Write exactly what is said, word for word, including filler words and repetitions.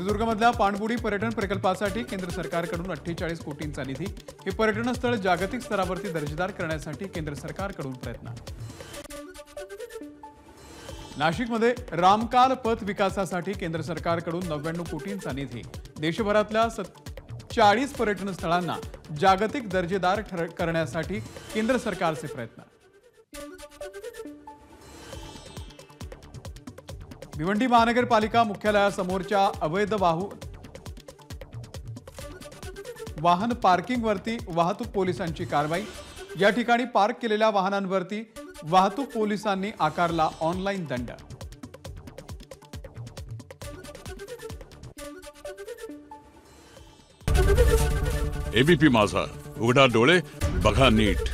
सिंधुदुर्गमधल्या पाणबुडी पर्यटन प्रकल्पासाठी केंद्र सरकारकडून अठ्ठेचाळीस कोटींचा निधी। हे पर्यटन स्थळ जागतिक स्तरावरती दर्जेदार करण्यासाठी केंद्र सरकारकडून प्रयत्न। नाशिकमध्ये रामकाल पथ विकासासाठी केंद्र सरकारकडून नव्याण्णव कोटींचा निधी। देशभरातल्या चाळीस पर्यटन स्थळांना जागतिक दर्जेदार करण्यासाठी केंद्र सरकारचे प्रयत्न। भिवंडी महानगरपालिका मुख्यालयासमोरच्या अवैध वाहू वाहन पार्किंगवरती वाहतूक पोलिसांची कारवाई। या ठिकाणी पार्क केलेल्या वाहनांवरती वाहतूक पोलिसांनी आकारला ऑनलाईन दंड। एबीपी माझा, उघडा डोळे बघा नीट।